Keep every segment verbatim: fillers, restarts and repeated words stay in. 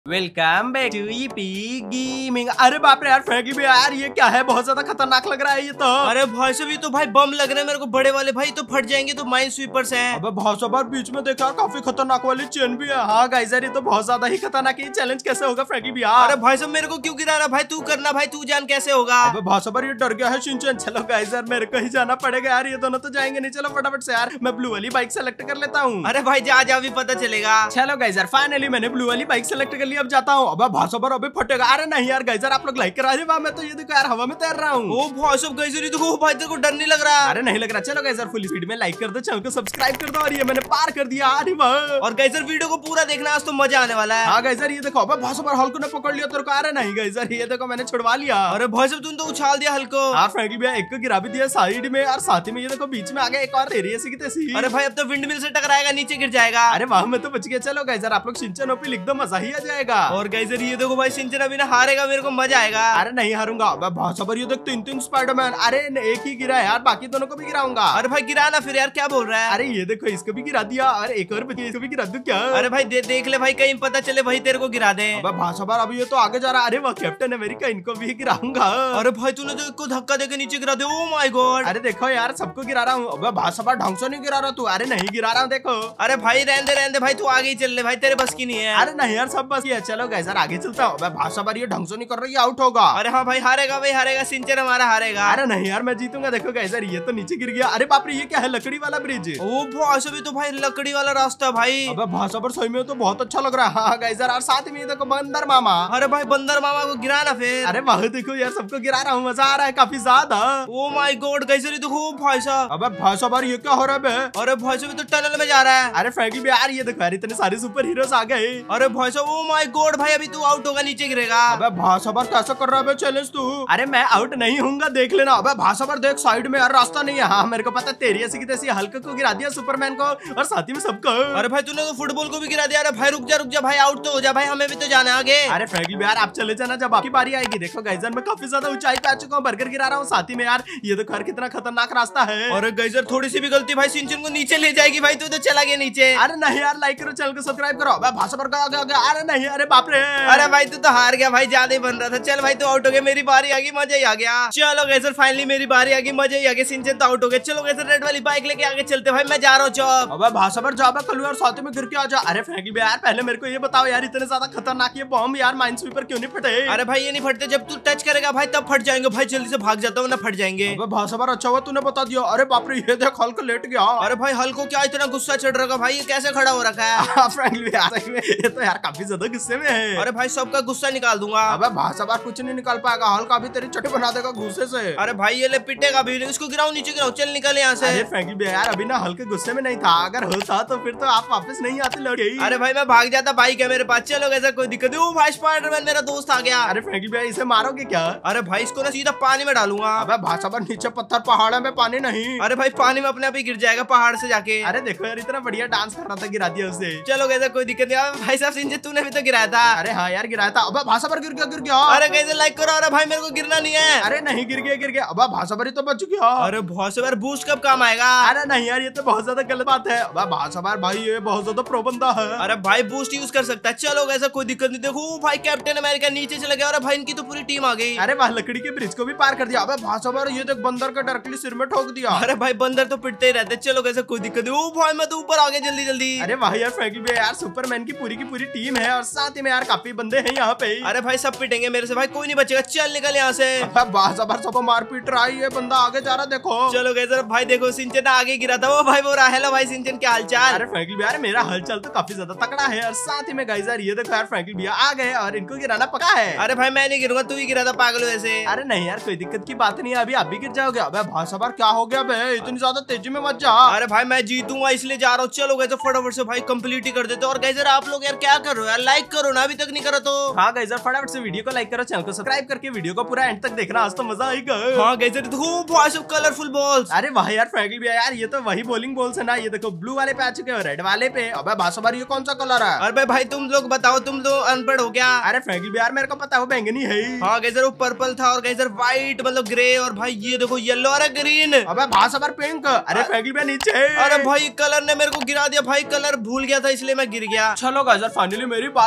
Welcome back to EP gaming. अरे बाप रे यार फ्रैंकली भी यार ये क्या है, बहुत ज्यादा खतरनाक लग रहा है ये तो। अरे भाई साहब ये तो भाई बम लग रहे हैं मेरे को बड़े वाले, भाई तो फट जाएंगे तो माइन स्वीपर्स हैं। अबे बहुत सब बार बीच में देखा काफी खतरनाक वाली चेन भी है। हाँ गाइस यार ये तो बहुत ज्यादा ही खतरनाक है। चैलेंज कैसे होगा फ्रैंकली भी यार? अरे भाई साहब मेरे को क्यों गिरा रहा भाई, तू करना भाई, तू जान कैसे होगा। अबे बहुत सब बार ये डर गया है शिनचैन। चलो गाइस यार मेरे को ही जाना पड़ेगा यार, ये दोनों तो जाएंगे नहीं। चलो फटाफट से यार मैं ब्लू वाली बाइक सेलेक्ट कर लेता हूँ। अरे भाई जा जा भी पता चलेगा। चलो गाइस यार फाइनली मैंने ब्लू वाली बाइक सेलेक्ट कर ली, अब जाता हूँ। अब भाषा पर अबे फटेगा। अरे नहीं यार गाइस यार आप लोग लाइक करा दे, मैं तो ये देखो यार हवा में तैर रहा हूँ। ओ भाई साहब गाइस यार देखो भाई तेरे को डर नहीं लग रहा? अरे नहीं लग रहा। चलो गाइस यार फुल स्पीड में लाइक कर दो, चैनल को सब्सक्राइब कर दो। और ये मैंने पार कर दिया। अरे वाह। और गाइस यार वीडियो को पूरा देखना, आज तो मजा आने वाला है। हाँ गाइस यार ये देखो अबे भाषा पर हल्को ने पकड़ लिया तेरे को। अरे नहीं गाइस यार ये देखो मैंने छुड़वा लिया। अरे भाई साहब तूने तो उछाल दिया हल्को। हाँ फ्रैंकली भैया एक को गिरा भी दिया साइड में और साथ ही में ये देखो बीच में आ गया एक और एरिया से की। अरे भाई अब तो विंड मिल से टकराएगा, नीचे गिर जाएगा। अरे वाह मैं तो बच गया। चलो गाइस यार आप लोग शिनचैन ओपी लिख दो, मजा ही आ जाएगा। और गाइस यार ये देखो भाई शिनचैन अभी ना हारेगा, मेरे को मजा आएगा। अरे नहीं हारूंगा। अबे भाषा पर ये देख तीन तीन स्पाइडरमैन। अरे एक ही गिरा है यार, बाकी दोनों को भी गिराऊंगा। अरे भाई गिराना फिर यार, क्या बोल रहा है? अरे ये देखो इसको भी गिरा दिया और एक और बची, इसको भी गिरा दूं क्या? अरे भाई दे, देख ले भाई कहीं पता चले भाई तेरे को गिरा दे। अबे भाषा पर अभी ये तो आगे जा रहा है। अरे वो कैप्टन अमेरिका, इनको भी गिराऊंगा। अरे भाई तूने तो इसको धक्का देके नीचे गिरा दे। Oh my God. अरे देखो यार सबको गिरा रहा हूँ। अबे भाषा पर ढंग से नहीं गिरा रहा तू। अरे नहीं गिरा रहा हूँ देखो। अरे भाई रहने दे रहने दे भाई, तू आगे ही चल ले भाई, तेरे बस की नहीं है। अरे नहीं यार सब बस ये। चलो गाइस यार आगे चलता हूँ। भाषा पर ये ढंग से नहीं कर रही, आउट होगा। अरे हाँ भाई हारेगा भाई हारेगा, शिनचैन हमारा हारेगा। अरे नहीं यार मैं जीतूंगा। देखो गाइस यार ये तो नीचे गिर गया। अरे बाप रे ये क्या है, लकड़ी वाला ब्रिज। ओ भाई भी तो भाई लकड़ी वाला रास्ता भाई। अबे भाषा पर सही में तो बहुत अच्छा लग रहा है। हाँ गाइस यार और साथ में देखो बंदर मामा। अरे भाई बंदर मामा को गिराना फिर। अरे वाह देखो यार सबको गिरा रहा हूँ, मजा आ रहा है काफी ज्यादा। ओ माय गॉड गाइस यार देखो भाई साहब। अबे भाषा पर ये क्या हो रहा है? अरे भाई साहब तो टनल में जा रहा है। अरे फ्रैंकली यार ये देखो यार इतने सारे सुपर हीरोज आ गए। अरे भाई साहब ओ माय गॉड भाई अभी तू आउट होगा, नीचे गिरेगा। अबे भाषा पर कैसा कर रहा है चैलेंज तू? अरे मैं आउट नहीं होऊंगा देख लेना। अबे भाषा पर देख साइड में यार रास्ता नहीं है। हाँ मेरे को पता तेरी ऐसी की तैसी हल्क को गिरा दिया, सुपरमैन को और साथ ही में सबको। अरे भाई तूने तो फुटबॉल को भी गिरा दिया। अरे भाई रुक जा रुक जा भाई, आउट तो हो जा भाई, हमें भी तो जाना आगे। अरे फ्रैंकली यार आप चले जाना जब आपकी बारी आएगी। देखो गाइस यार मैं काफी ज्यादा ऊंचाई पे आ चुका हूँ, बर्गर गिरा रहा हूँ साथ ही में यार ये देखो यार कितना खतरनाक रास्ता है। अरे गाइस यार थोड़ी सी भी गलती भाई शिनचैन को नीचे ले जाएगी भाई, तू तो चला गया नीचे। अरे नहीं यार लाइक करो, चैनल को सब्सक्राइब करो। अबे भाषा पर गया गया गया। अरे नहीं अरे बाप रे। अरे भाई तू तो हार गया भाई, ज्यादा ही बन रहा था। चल भाई तू आउट हो गया, मेरी बारी आ गई, मजा ही आ गया। चलो गाइस यार फाइनली मेरी बारी आ गई, मजा ही आ गया। शिनचैन तो आउट हो गया। चलो गाइस रेड वाली बाइक लेके आगे चलते भाई, मैं जा रहा हूँ चौक। अबे भाषा पर जाबा कल यार साथ में गिर के आ जा। अरे फ्रैंकली यार पहले मेरे को ये बताओ यार इतने ज्यादा खतरनाक ये बम यार माइन स्वीपर क्यों नहीं फटे? अरे भाई ये नहीं फटते, जब तू टच करेगा भाई तब फट जाएंगे भाई, जल्दी से भाग जाता हूँ ना फट जाएंगे। अबे भाषा पर अच्छा हुआ तूने बता दिया। अरे बाप रे ये देख हल्क लेट गया। अरे भाई हल्को क्या इतना गुस्सा चढ़ रखा भाई, ये कैसे खड़ा हो रखा है? फ्रैंकली यार ये तो यार काफी ज्यादा गुस्से में है। अरे भाई सबका गुस्सा निकाल दूंगा। अबे भाषा पर कुछ नहीं निकाल पाएगा, हल्का अभी तेरी चटी बना देगा गुस्से से। अरे भाई ये ले पिटेगा भी, इसको गिराओ नीचे गिराओ, चल निकल यहाँ से। अरे फ्रैंकली यार अभी ना हल्के गुस्से में नहीं था, अगर होता तो फिर तो आप वापस नहीं आते लौट गई। अरे भाई मैं भाग जाता, बाइक है मेरे पास। चलो ऐसा कोई दिक्कत नहीं। भाई स्पाइडरमैन मेरा दोस्त आ गया। अरे फ्रैंकली भाई इसे मारोगे क्या? अरे भाई इसको ना सीधा पानी में डालूंगा। अबे भाषा पर नीचे पत्थर पहाड़ में पानी नहीं। अरे भाई पानी में अपने आप ही गिर जाएगा पहाड़ से जाके। अरे देखो यार इतना बढ़िया डांस कर रहा था, गिरा दिया उसे। चलो ऐसा कोई दिक्कत नहीं। भाई साहब शिनचैन तूने भी तो गिराया था। अरे हाँ यार गिराया था। अबे भाषा पर गिर गया गिर गया। अरे कैसे लाइक करो। अरे भाई मेरे को गिरना नहीं है। अरे नहीं गिर गया गिर गया। अब भाषा पर ही तो बच गया। अरे बहुत से बार बूस्ट कब काम आएगा? अरे नहीं यार ये तो बहुत ज्यादा गलत बात है। अब भाषा पर भाई ये बहुत ज्यादा प्रो बंदा है। अरे भाई बूस्ट यूज कर सकता है। चलो ऐसा कोई दिक्कत नहीं। देखो भाई कैप्टन अमेरिका नीचे चला गया। अरे भाई इनकी तो पूरी टीम आ गई। अरे वह लकड़ी के ब्रिज को भी पार कर दिया। अबे भाषा पर ये देख बंदर का डायरेक्टली सिर में ठोक दिया। अरे भाई बंदर तो पिटते ही रहते। चलो ऐसा कोई दिक्कत नहीं। ओ भाई मैं तो ऊपर आ गया जल्दी जल्दी। अरे वाह यार फ्रैंकली यार सुपरमैन की पूरी की पूरी टीम है और साथ ही में यार काफी बंदे हैं यहाँ पे। अरे भाई सब पिटेंगे मेरे से भाई, कोई नहीं बचेगा। चल निकल यहाँ से। भाषा पर सबको मार पीट रहा है, ये बंदा आगे जा रहा देखो। चलो गैस भाई देखो शिनचैन आगे गिरा था। वो भाई बोल रहा हेलो भाई शिनचैन क्या हालचाल? अरे फ्रैंकली यार मेरा हालचाल तो काफी ज्यादा तगड़ा है और साथ ही में गाइस यार ये देखो यार फ्रैंकली भैया आ गए और इनको गिराना पका है। अरे भाई मैं नहीं गिरूंगा, तू ही गिरा था पागल वैसे। अरे नहीं यार कोई दिक्कत की बात नहीं है, अभी आप भी गिर जाओगे। अबे भाषा पर क्या हो गया बे, इतनी ज्यादा तेजी में मत जा। अरे भाई मैं जीतूंगा इसलिए जा रहा हूँ। चलो गैस फटाफट से भाई कंप्लीट ही कर देते। और गैस आप लोग यार क्या कर रहे हो यार, लाइक करो ना, अभी तक नहीं करो तो। हाँ गैस फटाफट से वीडियो को लाइक करो, चैनल को सब्सक्राइब करके वीडियो को पूरा एंड तक देखना, आज तो मजा आएगा। हाँ गैस देखो भाई सब कलरफुल बॉल्स। अरे वाह यार फ्रैंकली भैया यार ये तो वही बॉलिंग बॉल्स है ना। ये देखो ब्लू वाले पे आ चुके हो, रेड वाले पे। अबे भाषा पर ये कौन सा कलर है? अरे भाई तुम लोग बताओ, तुम लोग अनपढ़ हो क्या? अरे फ्रैंकली भैया यार मेरे को पता है वो बैंगनी है। हाँ गैस वो पर्पल था और गैस व्हाइट मतलब ग्रे और भाई ये देखो येलो और ग्रीन। अबे भाषा पर पिंक। अरे फ्रैंकली भैया नीचे। अरे भाई कलर ने मेरे को गिरा दिया भाई, कलर भूल गया था इसलिए मैं गिर गया। चलो गाइस फाइनली मेरी बारी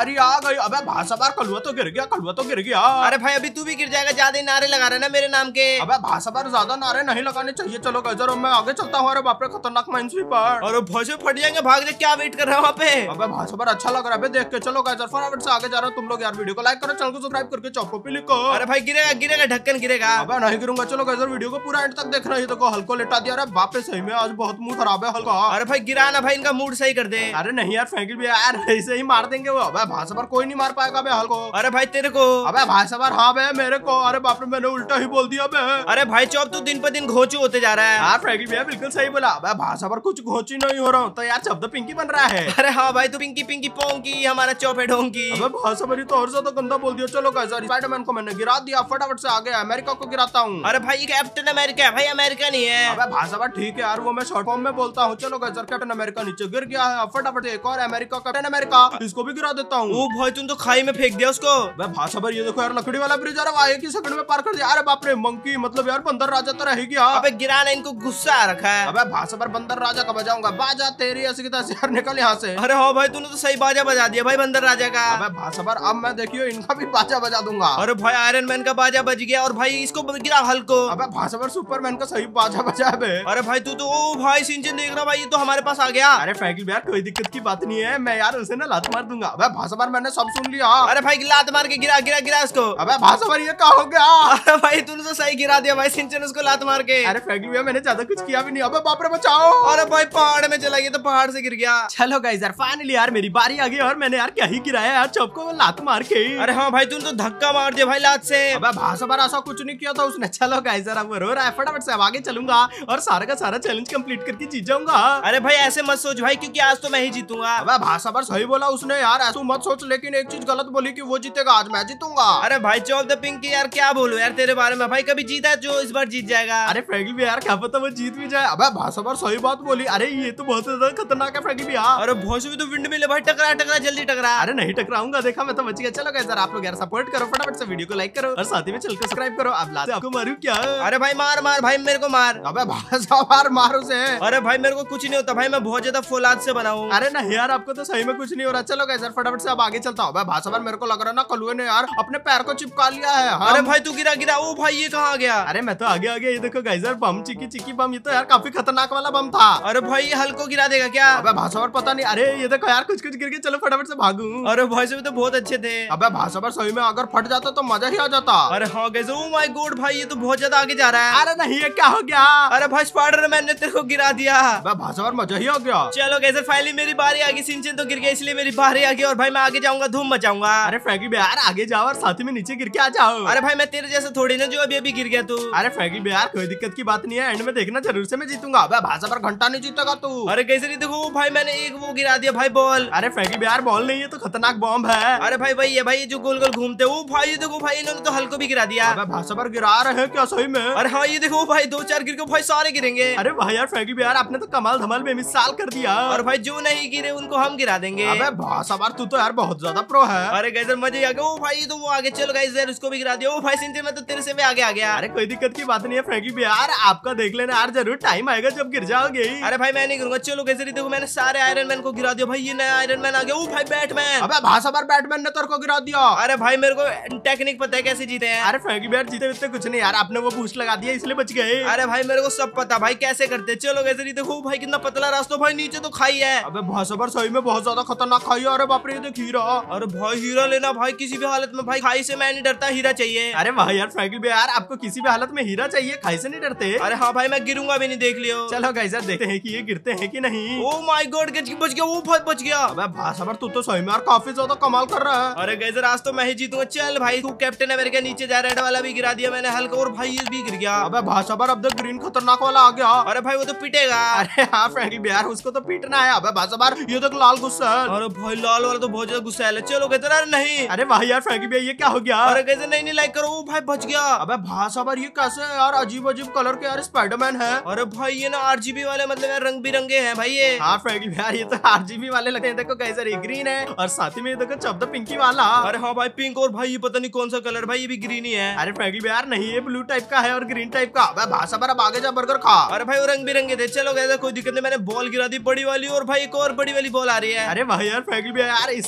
बारी आ गई। अबे भाषा बार कलुआ तो गिर गया, कलुआ तो गिर गया। अरे भाई अभी तू भी गिर जाएगा, ज्यादा नारे लगा रहे ना मेरे नाम के। अबे भाषा बार ज्यादा नारे नहीं लगाने चाहिए। चलो गैजर मैं आगे चलता हूँ। अरे बाप रे खतरनाक माइनस्वीपर। और भोसे फट जाएंगे, भाग जा, क्या वेट कर रहा है वहाँ पे। अबे भाषा बार अच्छा लग रहा है देख के। चलो गैजर फटाफट से आगे जा रहा हूँ। तुम लोग यार वीडियो को लाइक करो, चैनल को सब्सक्राइब करके चौको पे लिखो। अरे भाई गिरेगा गिरेगा ढक्कन गिरेगा। अबे नहीं गिरूंगा। चलो गैजर वीडियो को पूरा एंड तक देखना है। देखो हल्को लेटा दिया। अरे बाप रे सही में आज बहुत मुंह खराब है हल्का। अरे भाई गिरा ना भाई, इनका मूड सही कर दे। अरे नहीं यार फ्रैंकलिन भी यार ऐसे ही मार देंगे वो। अबे भाषा बार कोई नहीं मार पाएगा बे हल्को। अरे भाई तेरे को। अबे भाषा बार हाँ बे मेरे को। अरे बाप रे मैंने उल्टा ही बोल दिया बे। अरे भाई चौप तू दिन पर दिन घोचू होते जा रहा है। हाँ फ्रैंकलिन भैया बिल्कुल सही बोला। अबे भाषा बार कुछ घोची नहीं हो रहा हूँ तो यार शब्द पिंकी बन रहा है। अरे हाँ भाई तू पिंकी पिंकी पोंकी, हमारा चौप है ढोंकी। अबे भाषा बार तो और ज्यादा गंदा बोल दिया। चलो गाइस स्पाइडरमैन को मैंने गिरा दिया, फटाफट से आगे अमेरिका को गिराता हूँ। अरे भाई ये कैप्टन अमेरिका है भाई, अमेरिका नहीं है। अबे भाषा बार ठीक है यार, वो मैं शॉर्ट फॉर्म में बोलता हूँ। चलो गाइस कैप्टन अमेरिका नीचे गिर गया है। फटाफट एक और अमेरिका कैप्टन अमेरिका, इसको भी गिरा देता हूँ। ओ भाई तुम तो खाई में फेंक दिया उसको। अबे भाषा बार ये देखो यार लकड़ी वाला ब्रिज आ रहा है, एक ही सेकंड में पार कर दिया। अरे बाप रे मंकी मतलब यार बंदर राजा तो रह गया। अबे गिराना, इनको गुस्सा आ रखा है। अबे भाषा बार बंदर राजा का बजाऊंगा बाजा तेरी ऐसी की तैसी। यार निकल यहाँ से। अरे हाँ भाई तूने तो सही बाजा बजा दिया भाई बंदर राजा का। अबे भाषा बार अब मैं देखियो इनका भी बाजा बजा दूंगा। अरे भाई आयरन मैन का बाजा बज गया और भाई इसको गिरा हल्को। अबे भाषा बार सुपरमैन का सही बाजा बजा है बे। अरे भाई तू तो ओ भाई सिंचन देख रहा भाई, ये तो हमारे पास आ गया। अरे फ्रैंकलिन यार कोई दिक्कत की बात नहीं है, मैं यार उसे ना लात मार दूंगा। अबे भाषा बार मैंने सब सुन लिया। अरे भाई लात मार के गिरा गिरा गिरा उसको। अबे भाषा बार ये क्या हो गया। अरे भाई तूने तो सही गिरा दिया भाई सिंचन उसको लात मार के। अरे फ्रैंकलिन भैया मैंने ज्यादा कुछ किया भी नहीं। अबे बाप रे बचाओ। अरे भाई पहाड़ में चला गया तो पहाड़ से गिर गया। चलो गाइस यार फाइनली यार मेरी बारी आ गई और मैंने यार क्या ही गिराया यार चौप को लात मार के। अरे हाँ भाई तूने तो धक्का मार दिया भाई लात से। अबे भाषा बार ऐसा कुछ नहीं किया था उसने। चलो गाइस यार अब वो रो रहा है, फटाफट से अब आगे चलूंगा और सारा का सारा चैलेंज कंप्लीट करके जीत जाऊंगा। अरे भाई ऐसे मत सोच भाई, क्योंकि आज तो मैं ही जीतूंगा। अबे भाषा बार सही बोला उसने यार, ऐसा मत सोच। लेकिन एक चीज गलत बोली कि वो जीतेगा, आज मैं जीतूंगा। अरे भाई चौप द पिंकी यार क्या बोलूं यार तेरे बारे में भाई, कभी जीता है जो इस बार जीत जाएगा। अरे फ्रैंकलिन यार क्या पता वो जीत भी जाए। अबे भाषा बार सही बात बोली। अरे ये तो बहुत ज्यादा खतरनाक है फ्रैंकलिन भैया। अरे भोसड़ी भी तो विंड मिले भाई, टकरा टकरा जल्दी टकरा। अरे नहीं टकराऊंगा, देखा मैं तो बच गया। चलो गाइस यार आप लोग यार सपोर्ट करो, फटाफट से वीडियो को लाइक करो और साथ ही में चैनल को सब्सक्राइब करो। अब लाते आपको मारू क्या। अरे भाई मार मार भाई मेरे को मार। अबे भाषा बार मारो से। अरे भाई मेरे को कुछ नहीं होता भाई, मैं बहुत ज्यादा फौलाद से बना हूँ। अरे नहीं यार आपको तो सही में कुछ नहीं हो रहा। चलो गाइस यार फटाफट से अब आगे चलता हूँ। अबे भाषा बार मेरे को लग रहा है ना कलुए ने यार अपने पैर को चिपका लिया है। हम... अरे भाई तू गिरा गिरा। ओ भाई ये कहाँ गया। अरे मैं तो आगे आगे ये देखो गाइस यार बम चिकी चिकी बम, ये तो यार काफी खतरनाक वाला बम था। अरे भाई ये हल्को गिरा देगा क्या। अबे भाषा बार पता नहीं। अरे ये देखो यार कुछ कुछ गिर के, चलो फटाफट से भागू। अरे भाई से भी तो बहुत अच्छे थे। अबे भाषा बार सही में अगर फट जाता तो मजा ही आ जाता। अरे हाँ गाइस ओ माय गॉड भाई ये तो बहुत ज्यादा आगे जा रहा है। अरे नहीं ये क्या हो गया। अरे भाई स्पाइडरमैन ने तेरे को गिरा दिया। अबे भाषा बार मजा ही आ गया। चलो गाइस फाइनली मेरी बारी आ गई। सिंचन तो गिर गया इसलिए मेरी बारी आ गई और भाई मैं आगे जाऊंगा, धूम मचाऊंगा। अरे फ्रैंकलिन यार आगे जाओ और साथ में नीचे गिर के आ जाओ। अरे भाई मैं तेरे जैसा थोड़ी ना जो अभी अभी गिर गया तू। अरे फ्रैंकलिन यार कोई दिक्कत की बात नहीं है, एंड में देखना जरूर से मैं जीतूंगा। अबे भाषा बार घंटा नहीं जीतेगा तू। अरे कैसे नहीं देखो भाई मैंने एक वो गिरा दिया भाई बॉल। अरे फ्रैंकलिन यार बॉल नहीं है तो खतरनाक बॉम्ब है। अरे भाई भाई ये भाई जो गोल गोल घूमते वो भाई ये देखो भाई इन्होंने तो हल्को भी गिरा दिया। अबे भाषा बार गिरा रहे हैं क्या सही में। अरे हाँ ये देखो भाई दो चार गिर के भाई सारे गिरेंगे। अरे भाई यार फ्रैंकलिन यार आपने तो कमाल धमाल बेमिसाल कर दिया। और भाई जो नहीं गिरे उनको हम गिरा देंगे। अबे भाषा बार तू तो यार बहुत ज्यादा प्रो है। अरे गाइस मजे आ गया। ओ भाई तो वो आगे चलो गाइस यार उसको भी गिरा दिया। ओ भाई सिंचन में तो तेरे से भी आगे आ गया। अरे कोई दिक्कत की बात नहीं है फ्रैंकलिन यार, आपका देख लेना यार जरूर टाइम आएगा जब गिर जाओगे। अरे भाई मैं नहीं करूंगा। चलो कैसे देखो मैंने सारे आयरन मैन को गिरा दिया भाई, ये नया आयरन मैन आ गया। ओ भाई बैटमैन। अबे भाषा बार बैटमैन ने तेरे को गिरा दिया। अरे भाई मेरे को टेक्निक पता है कैसे जीते हैं। अरे फ्रैंकलिन यार जीते जीते कुछ नहीं यार, आपने वो बूस्ट लगा दिया इसलिए बच गए। अरे भाई मेरे को सब पता भाई कैसे करते। चलो कैसे देखो भाई कितना पतला रास्ता, भाई नीचे तो खाई है। अबे भाषा बार सही में बहुत ज्यादा खतरनाक खाई है। अरे बाप रे ये देख हीरा। अरे भाई हीरा लेना भाई किसी भी हालत में भाई, खाई से मैं नहीं डरता, हीरा चाहिए। अरे भाई यार फ्रैंकलिन यार आपको किसी भी हालत में हीरा चाहिए, खाई से नहीं डरते। अरे हाँ भाई मैं गिरूंगा भी नहीं, देख लियो। चलो गाइस यार देखते हैं कि ये गिरते हैं कि नहीं। ओ माय गॉड बच गया। वो भाई बच गया। अबे भाषा बार तू तो सही में यार काफी ज्यादा कमाल कर रहा है। अरे गाइस आज तो मैं ही जीतूंगा। चल भाई तू कैप्टन अमेरिका नीचे जा, रेड वाला भी गिरा दिया मैंने हल्का, और भाई ये भी गिर गया। अबे भाषा बार अब तक ग्रीन खतरनाक वाला आ गया। अरे भाई वो तो पिटेगा। अरे हाँ फ्रैंकलिन यार उसको तो पीटना है। अबे भाषा बार ये तक लाल गुस्सा है। अरे भाई लाल वाला तो बहुत ज्यादा गुस्सा है। चलो कहते अरे नहीं। अरे भाई यार फ्रैंकलिन ये क्या हो गया। अरे कैसे नहीं नहीं लाइक करो। ओ भाई बच गया। अबे भाषा बार ये कैसे है यार, अजीब अजीब कलर के यार स्पाइडरमैन है। अरे भाई ये ना आरजीबी वाले मतलब यार रंग बिरंगे हैं भाई ये। हाँ फ्रैंकलिन यार ये तो आरजीबी वाले लगते हैं। देखो कैसे ये ग्रीन है और साथ ही में देखो चौबदा पिंकी वाला। अरे हाँ भाई पिंक, और भाई ये पता नहीं कौन सा कलर भाई, ये भी ग्रीन ही है। अरे फ्रैंकलिन यार नहीं ये ब्लू टाइप का है और ग्रीन टाइप का। अबे भाषा बार अब आगे जा बर्गर खा। अरे भाई वो रंग बिरंगे थे। चलो कहते कोई दिक्कत नहीं, मैंने बॉल गिरा दी बड़ी वाली, और भाई एक और बड़ी वाली बॉल आ रही है। अरे भाई यार फ्रैंकलिन यार इससे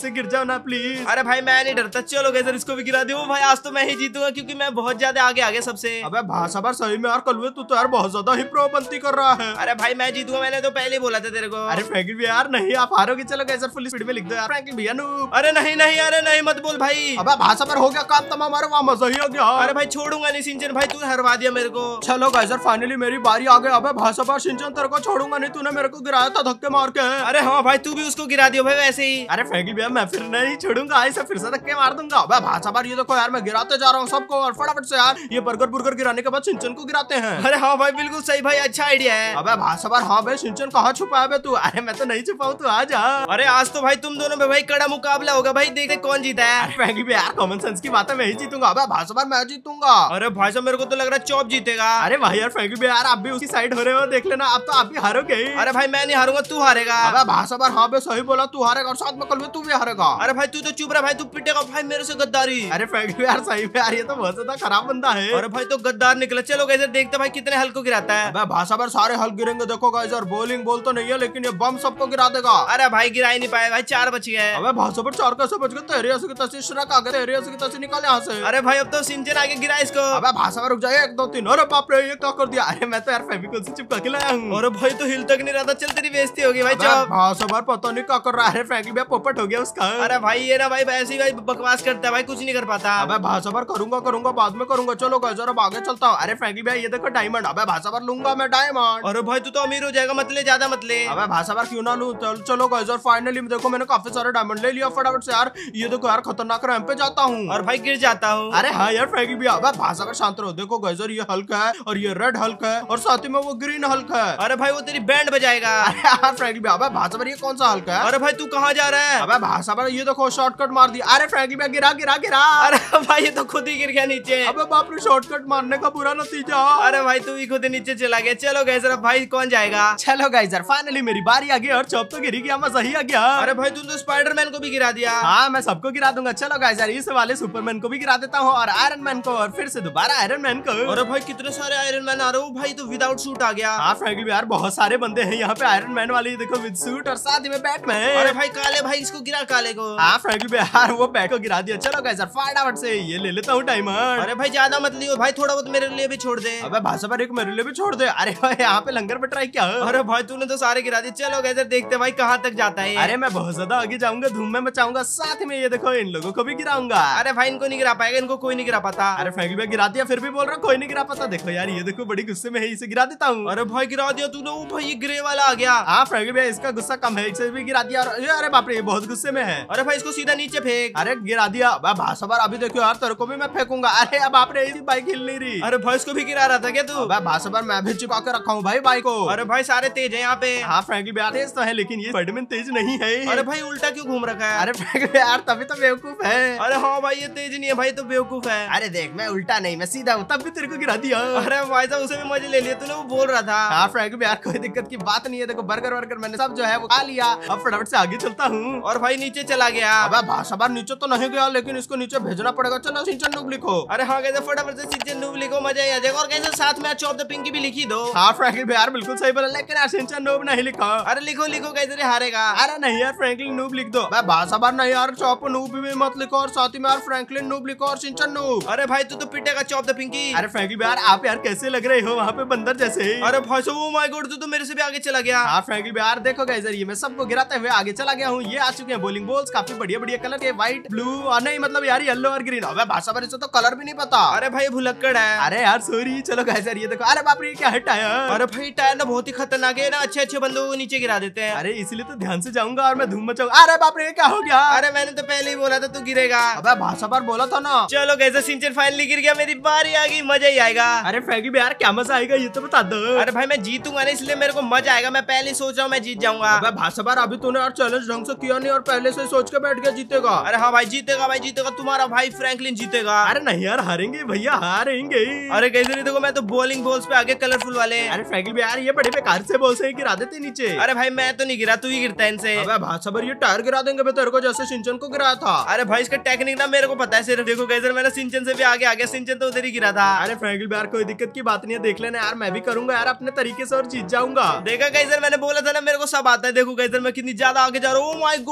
से गिर जाओ ना प्लीज। अरे भाई मैं नहीं डरता, चलो गैसर इसको भी गिरा दियो। भाई आज तो मैं ही जीतूंगा क्योंकि मैं बहुत ज्यादा आगे आगे सबसे। अबे भाषा सही में यार कलवे तू तो यार बहुत ज्यादा ही प्रो बनती कर रहा है। अरे भाई मैं जीतूंगा, मैंने तो पहले ही बोला था तेरे को। अरे फ्रैंकलिन भैया यार नहीं आप हारोगे, चलो गैसर फुल स्पीड में लिख दो यार फ्रैंकलिन भैया नूब। अरे नहीं नहीं अरे नहीं मत बोल भाई। अबे भाषा पर हो गया काम तमाम, हमारे वहाँ मजा ही हो गया। अरे भाई छोड़ूंगा नहीं सिंचन भाई, तू हरवा दिया मेरे को। चलो गैसर फाइनली मेरी बारी आ गई। अबे भाषा पर सिंचन तेरे को छोड़ूंगा नहीं, तूने मेरे को गिराया था धक्के मार के। अरे हाँ भाई तू भी उसको गिरा दियो भाई वैसे ही। अरे फ्रैंकलिन भैया मैं फिर नहीं छोड़ूंगा, ऐसे फिर से धक्के मार दूंगा। अबे भाषा पर ये देखो यार मैं गिराते जा रहा हूँ सबको, और फटाफट से यार ये बर्गर बुर्गर गिराने के बाद सिंचन को गिराते हैं। अरे हाँ भाई बिल्कुल सही भाई, अच्छा आइडिया है। अबे भाषा पर हाँ भाई सिंचन कहाँ छुपा है तू? अरे मैं तो नहीं छुपाऊँ, तू आ जा। अरे आज तो भाई तुम दोनों में भाई कड़ा मुकाबला होगा भाई, देखते कौन जीता है। फ्रैंकलिन भैया यार कॉमन सेंस की बात है, मैं ही जीतूंगा। अबे भाषा पर मैं जीतूंगा। अरे भाई साहब मेरे को तो लग रहा है चॉप जीतेगा। अरे भाई यार फ्रैंकलिन भैया यार आप भी उसकी साइड हो रहे हो, देख लेना अब तो आप भी हारोगे। अरे भाई मैं नहीं हारूंगा, तू हारेगा। अबे भाषा पर हाँ भाई सही बोला, तू हारेगा और साथ में कल में तू भी हारेगा। अरे भाई तू तो चुप रहा भाई, तू पिटेगा भाई मेरे से गद्दारी। अरे फ्रैंकलिन यार सही में यार ये तो बहुत ज्यादा खराब बंदा है। अरे भाई तो गद्दार निकला। चलो गैसर देखते भाई कितने हल को गिराता है। अबे भाषा पर सारे हल गिरेंगे, देखो गैसर बॉलिंग बॉल तो नहीं है लेकिन ये बम सबको गिरा देगा। अरे भाई गिरा ही नहीं पाया भाई, चार बच गए। अबे भाषा पर चार कैसे बच गए? तेरे ऐसे की तस्वीर श्रक आ गए, तेरे ऐसे की तस्वीर निकाल यहाँ से। अरे भाई अब तो सिंचन आगे गिरा इसको। अबे भाषा पर रुक जाए, एक दो तीन। अरे बाप रे ये क्या कर दिया? अरे मैं तो यार फेविकोल से चिपका के लाया हूँ। अरे भाई तो हिल तक नहीं रहा था, चल तेरी बेइज्जती होगी भाई। चुप। भाषा पर पता नहीं क्या कर रहा है, फ्रैंकलिन भैया पोपट हो गया उसका। अरे भाई ये ना भाई ऐसे ही भाई बकवास करता है भाई, कुछ नहीं कर पाता। अबे भाषा पर करूंगा करूंगा बाद में करूंगा, चलो गैसर अब आगे चलता हूँ। अरे फ्रैंकलिन भैया ये देखो डायमंड। अबे भाषा पर लूंगा मैं डायमंड। अरे भाई तू तो अमीर हो जाएगा, मत ले ज्यादा मत ले। अबे भाषा पर क्यों ना लूं? चल चलो गैसर फाइनली देखो मैंने काफी सारे डायमंड ले लिया फटाफट से यार। ये देखो यार खतरनाक रैंप पे जाता हूँ और भाई गिर जाता हूँ। अरे हाँ यार फ्रैंकलिन भैया। अबे भाषा पर शांत रहो, देखो गैसर ये हल्क है और ये रेड हल्क है और साथ ही में वो ग्रीन हल्क है। अरे भाई वो तेरी बैंड बजाएगा। अरे हाँ फ्रैंकलिन भैया। अबे भाषा पर ये कौन सा हल्क है? अरे भाई तू कहाँ जा रहा है? अबे भाषा पर ये देखो शॉर्टकट मार दिया। अरे फ्रैंकलिन भैया गिरा गिरा गिरा। अरे भाई ये तो खुद ही गिर गया नीचे। अबे बाप रे शॉर्टकट मारने का बुरा नतीजा। अरे भाई तू भी खुद ही नीचे चला गया। चलो गैसर अब भाई कौन जाएगा? चलो गैसर फाइनली मेरी बारी आ गई और चौप तो गिरी गया, मजा ही आ गया। अरे भाई तू तो स्पाइडरमैन को भी गिरा दिया। हाँ मैं सबको गिरा दूंगा। चलो गैसर इस वाले सुपरमैन को भी गिरा देता हूँ और आयरन मैन को और फिर से दोबारा आयरन मैन को। अरे भाई कितने सारे आयरन मैन आ रहे हो भाई, तो विदाउट सूट आ गया। हाँ फ्रैंकलिन यार बहुत सारे बंदे हैं यहाँ पे आयरन मैन वाले, देखो विद सूट और साथ ही में बैटमैन। अरे भाई काले भाई इसको गिरा, काले को। हाँ फ्रैंकलिन यार वो बैट को गिरा दिया। चलो गैसर फटाफट से ये ले लेता हूँ डायमंड। अरे भाई ज्यादा मत लियो भाई, थोड़ा बहुत मेरे लिए भी छोड़ दे। अबे भाषा पर एक मेरे लिए भी छोड़ दे। अरे भाई यहाँ पे लंगर पे ट्राई क्या? अरे भाई तूने तो सारे गिरा दिए। चलो गैसर देखते भाई कहाँ तक जाता है। अरे मैं बहुत ज्यादा आगे जाऊंगा, धूम में मचाऊंगा, साथ में ये देखो इन लोगों को भी गिराऊंगा। अरे भाई इनको नहीं गिरा पाएगा, इनको कोई नहीं गिरा पाता। अरे फ्रैंकलिन भाई गिरा दिया फिर भी बोल रहा कोई नहीं गिरा पाता। देखो यार ये देखो बड़ी गुस्से में है, इसे गिरा देता हूँ। अरे भाई गिरा दिया तूने, वो भाई ये ग्रे वाला आ गया। हाँ फ्रैंकलिन भाई इसका गुस्सा कम है, इसे भी गिरा दिया। और ये अरे बाप रे ये बहुत गुस्से में है। अरे भाई इसको सीधा नीचे फेंक। अरे गिरा दिया। भाषा पर अभी देखो यार तेरे को भी मैं फेंकूंगा। अरे अब बाप रे इसकी बाइक हिल नहीं रही। अरे भाई इसको भी गिरा रहा था क्या तू? भाषा पर मैं भी चिपका के रखा हूँ भाई बाइक को। अरे भाई सारे तेज है यहाँ पे। हाँ फ्रैंकलिन भाई तेज तो है लेकिन ये स्पाइडरमैन तेज नहीं है। अरे भाई उल्टा क्यों घूम रखा है? अरे फ्रैंकलिन यार तभी तो बेवकूफ है। अरे हाँ भाई ये तेज नहीं है भाई, तो बेवकूफ है। अरे देख मैं उल्टा नहीं मैं सीधा हूँ, तब भी तेरे को गिरा दिया। अरे भाई साहब उसे भी मजे ले लिया तूने, वो बोल रहा था। हाँ फ्रैंकलिन यार कोई दिक्कत की बात नहीं है। देखो बर्गर वर्गर मैंने सब जो है वो खा लिया, अब फटाफट से आगे चलता हूँ। और भाई नीचे चला गया। अबे भाषा पर नीचे तो नहीं गया लेकिन इसको नीचे भेजना पड़ेगा। चलो सिंचन नूब लिखो। अरे हाँ कैसे फटाफट से सिंचन नूब लिखो, मजा ही आ जाएगा। और कैसे साथ में चॉप द पिंकी भी लिखी दो। हाँ फ्रैंकलिन यार बिल्कुल सही बोला, लेकिन यार सिंचन नूब नहीं लिखा। अरे लिखो लिखो कैसे हारेगा। अरे नहीं यार फ्रैंकलिन नूब लिख दो। भाषा पर नहीं यार चॉप नूब भी मत लिखो और साथ ही में यार फ्रैंकलिन नूब लिखो और सिंचन नूब। अरे भाई तू तो पिटेगा चॉप द पिंकी। अरे फ्रैंकलिन यार आप यार कैसे लग रहे हो वहाँ पे बंदर जैसे। अरे भाई साहब ओ माय गॉड तू तो मेरे से भी आगे चला गया। हाँ फ्रैंकलिन यार देखो गाइस ये मैं सबको गिराते हुए आगे चला गया हूँ। ये आ चुके हैं बॉलिंग बॉल्स, काफी बढ़िया बढ़िया कलर के, व्हाइट ब्लू और नहीं मतलब यार येलो और ग्रीन। अबे भाषा पर इसे तो कलर भी नहीं पता। अरे भाई भुलक्कड़ है। अरे यार सॉरी। चलो गाइस ये देखो। अरे बाप रे क्या है टायर। अरे भाई टायर ना बहुत ही खतरनाक है ना, अच्छे अच्छे बंदों को नीचे गिरा देते हैं। अरे इसलिए तो ध्यान से जाऊंगा और मैं धूम मचाऊंगा। अरे बाप रे क्या हो गया। अरे मैंने तो पहले ही बोला था तू गिरेगा। अबे भाषा पर बोला था ना। चलो कैसे सिंचन फाइनली गिर गया, मेरी बारी आ गई, मजा ही आएगा। अरे फ्रैंकलिन यार क्या मजा आएगा ये तो बता दो। अरे भाई मैं जीतूंगा ना इसलिए मेरे को मजा आएगा, मैं पहले ही सोच रहा हूँ मैं जीत जाऊंगा। अबे भाषा पर अभी तूने यार चैलेंज ढंग से किया नहीं और पहले से सोच के बैठ गया जीतेगा। अरे हाँ भाई जीतेगा भाई जीतेगा, तुम्हारा भाई फ्रैंकलिन जीतेगा। अरे नहीं यार हारेंगे भैया हारेंगे। अरे कैसे नहीं देखो मैं तो बॉलिंग बॉल्स पे आगे कलरफुल वाले। अरे फ्रैंकलिन यार ये बड़े बेकार से बॉल से गिरा देते नीचे। अरे भाई मैं तो नहीं गिरा, तू ही गिरता है इनसे। अबे भाषा पर ये टायर गिरा देंगे बे तेरे को जैसे सिंचन को गिराया था। अरे भाई इसका टेक्निक ना मेरे को पता है सिर्फ। देखो कैसे मैंने सिंचन से भी आगे आ गया, सिंचन तो उधर ही गिरा था। अरे फ्रैंकलिन यार कोई दिक्कत की बात नहीं है, देख लेना यार मैं भी करूंगा यार अपने तरीके से और जीत जाऊंगा। देखा कैसे मैंने बोला था ना मेरे को सब आता है। देखो कैसे मैं कितनी ज्यादा आगे जा रहा हूँ। ओह माय गॉड कैसे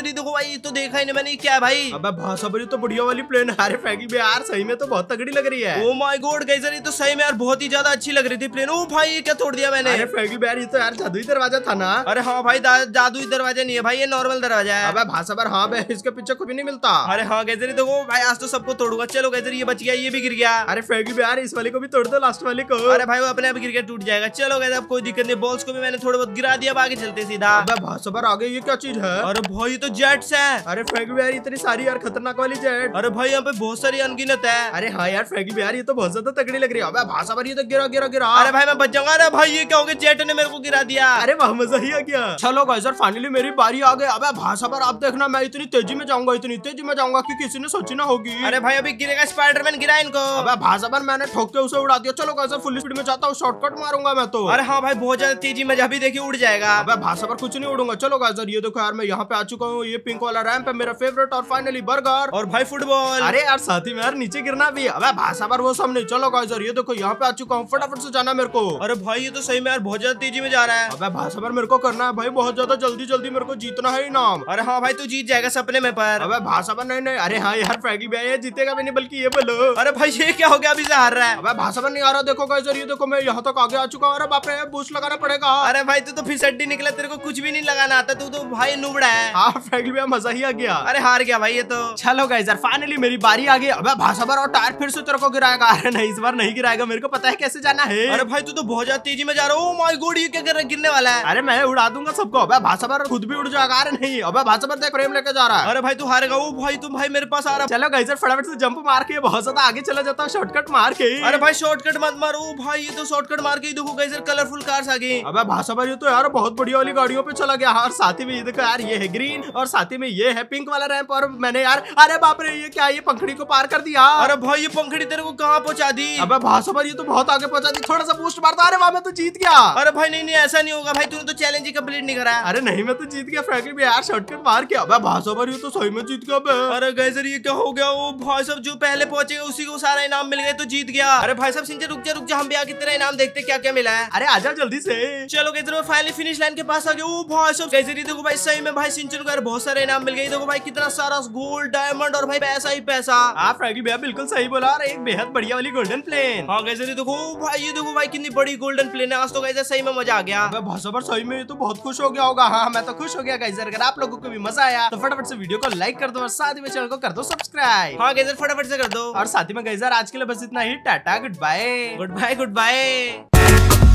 गैसर ये देखो भाई, तो देखा ही नहीं मैंने, क्या है भाई? अबे भाषा पर तो बढ़िया वाली प्लेन है। अरे फ्रैंकी भी यार सही में तो बहुत तगड़ी लग रही है। ओ माय गॉड गैसर, ये तो सही में यार बहुत ही ज्यादा अच्छी लग रही थी प्लेन। ओ भाई ये क्या तोड़ दिया मैंने? अरे फ्रैंकी भी यार ये तो यार जादुई दरवाजा था ना। अरे हाँ भाई, जादुई दरवाजा नहीं है भाई, ये नॉर्मल दरवाजा है। अबे भाषा पर हाँ बे, इसके पीछे कुछ भी नहीं मिलता। अरे हाँ गैसर ये देखो भाई, आज तो सबको तोड़ूंगा। चलो गैसर ये बच गया, ये भी गिर गया। अरे फ्रैंकी भी यार इस वाले को भी तोड़ दो, लास्ट वाले को। अरे भाई वो अपने आप गिर के टूट जाएगा। चलो गैसर अब कोई दिक्कत नहीं, बॉल्स को भी मैंने थोड़ा बहुत गिरा दिया, आगे चलते सीधा। अबे भाषा पर आगे ये क्या चीज है? अरे भाई तो जेट्स है। अरे फ्रैंकी भी यार इतनी सारी यार खतरनाक वाली जेट। अरे भाई यहाँ पे बहुत सारी अनगिनत है। अरे हाँ यार फ्रैंकी भी यार ये तो बहुत ज्यादा तगड़ी लग रही है। अबे भाषा पर ये तो गिरा गिरा गिरा। अरे भाई मैं बच जाऊंगा। अरे भाई ये क्या हो गया, जेट ने मेरे को गिरा दिया। अरे वाह मजा ही आ गया। चलो गाइस फाइनली मेरी बारी आ गई। अबे भाषा पर आप देखना, मैं इतनी तेजी में जाऊंगा, इतनी तेजी में जाऊंगा कि किसी ने सोची ना होगी। अरे भाई अभी गिरेगा, स्पाइडरमैन गिरा इनको। अबे भाषा पर मैंने ठोक के उसे उड़ा दिया। चलो गाइस फुल स्पीड में जाता हूँ, शॉर्टकट मारूंगा मैं तो। अरे हाँ भाई बहुत ज्यादा तेजी में, अभी देखिए उड़ जाएगा। अबे भाषा पर कुछ नहीं उड़ूंगा। चलो गाइस ये देखो यार मैं यहाँ पे आ चुका हूँ, ये पिंक वाला रैंप है मेरा फेवरेट, और फाइनली बर्गर और भाई फुटबॉल। अरे यार साथ ही में यार नीचे गिरना भी। अबे भाषा पर वो सब नहीं। चलो गाइस ये देखो यहाँ पे आ चुका हूँ, फटाफट से जाना मेरे को। अरे भाई ये तो सही में यार बहुत ज्यादा तेजी में जा रहा है। अबे भाषा पर मेरे को करना है भाई बहुत ज्यादा, जल्दी जल्दी मेरे को जीतना है इनाम। अरे हाँ भाई तू जीत जाएगा सपने में पर। अबे भाषा पर नहीं नहीं। अरे हाँ यार फ्रैंकी भी ये जीतेगा भी नहीं, बल्कि ये बोलो। अरे भाई ये क्या हो गया, अभी से हार रहा है। अबे भाषा पर नहीं आ रहा। देखो गाइस ये देखो मैं यहाँ तक आगे आ चुका हूँ। अरे बाप रे बूस्ट लगाना पड़ेगा। अरे भाई तू तो फिर सड्डी निकला, तेरे को कुछ भी नहीं लगाना आता, तू तो भाई नुबड़ा है। हाँ फ्रैंकी भी मजा ही आ गया। अरे हार गया भाई ये तो। चलो गाइस यार फाइनली मेरी बारी आ गई। अबे भाषा पर और टायर फिर से तेरे को गिराएगा। अरे नहीं इस बार नहीं गिराएगा, मेरे को पता है कैसे जाना है। अरे भाई तू तो बहुत ज्यादा तेजी में जा रहा है। ओ माय गॉड ये क्या कर रहा है, गिरने वाला है। अरे मैं उड़ा दूंगा सबको। अबे भाषा पर खुद भी उड़ जाएगा। अरे नहीं अबे भाषा पर देख फ्रेम लेके जा रहा है। अरे भाई तू हारेगा। ओ भाई तुम भाई मेरे पास आ रहा। चलो गाइस यार फटाफट से जंप मार के बहुत ज्यादा आगे चला जाता हूँ, शॉर्टकट मार के। अरे भाई शॉर्टकट मत मारो भाई, ये तो शॉर्टकट मार के देखो गाइस कलरफुल कार्स आ गई। अबे भाषा पर ये तो यार बहुत बढ़िया वाली गाड़ियों पे चला गया। और साथ ही में ये देखो यार ये है ग्रीन, और साथ ही में ये है पिंक वाला रैंप। और मैंने यार अरे बाप रे ये क्या, ये पंखड़ी को पार कर दिया। अरे भाई ये पंखड़ी तेरे को कहाँ पहुँचा दी? अबे भाषा पर ये तो बहुत आगे पहुंचा दी। थोड़ा सा बूस्ट मारता। अरे वहां मैं तो जीत गया। अरे भाई नहीं नहीं ऐसा नहीं होगा भाई, तूने तो चैलेंज ही कंप्लीट नहीं करा। अरे नहीं मैं तो जीत गया फ्रैंकी भी यार शॉर्टकट मार के। अबे भाषा पर ये तो सही में जीत गया बे। अरे गाइस ये क्या हो गया? वो भाई साहब जो पहले पहुंचे उसी को सारा इनाम मिल गया तो जीत गया। अरे भाई साहब सिंचन रुक जा रुक जा, हम भी आगे तेरा इनाम देखते क्या क्या मिला है। अरे आजा जल्दी से। चलो गाइस मैं फाइनली फिनिश लाइन के पास आ गया। ओ भाई साहब गाइस ये देखो भाई सही में भाई सिंचन को यार बहुत सारे इनाम मिल गए। देखो भाई कितना सारा गोल्ड डायमंड और भाई पैसा ही पैसा। आप फ्रैंकी भैया बिल्कुल सही बोला। और एक बेहद बढ़िया वाली गोल्डन प्लेन। हाँ गाइस ये देखो भाई, ये देखो भाई कितनी बड़ी गोल्डन प्लेन है। आज तो गाइस सही में मजा आ गया। अबे भाषा पर सही में ये तो बहुत खुश हो गया होगा। हाँ मैं तो खुश हो गया गाइस। अगर आप लोगों को भी मजा आया तो फटाफट से वीडियो को लाइक कर दो और साथ ही में चैनल को कर दो सब्सक्राइब। हाँ गाइस फटाफट से कर दो। और साथ ही में गाइस आज के लिए बस इतना ही। Tata goodbye. Goodbye good bye.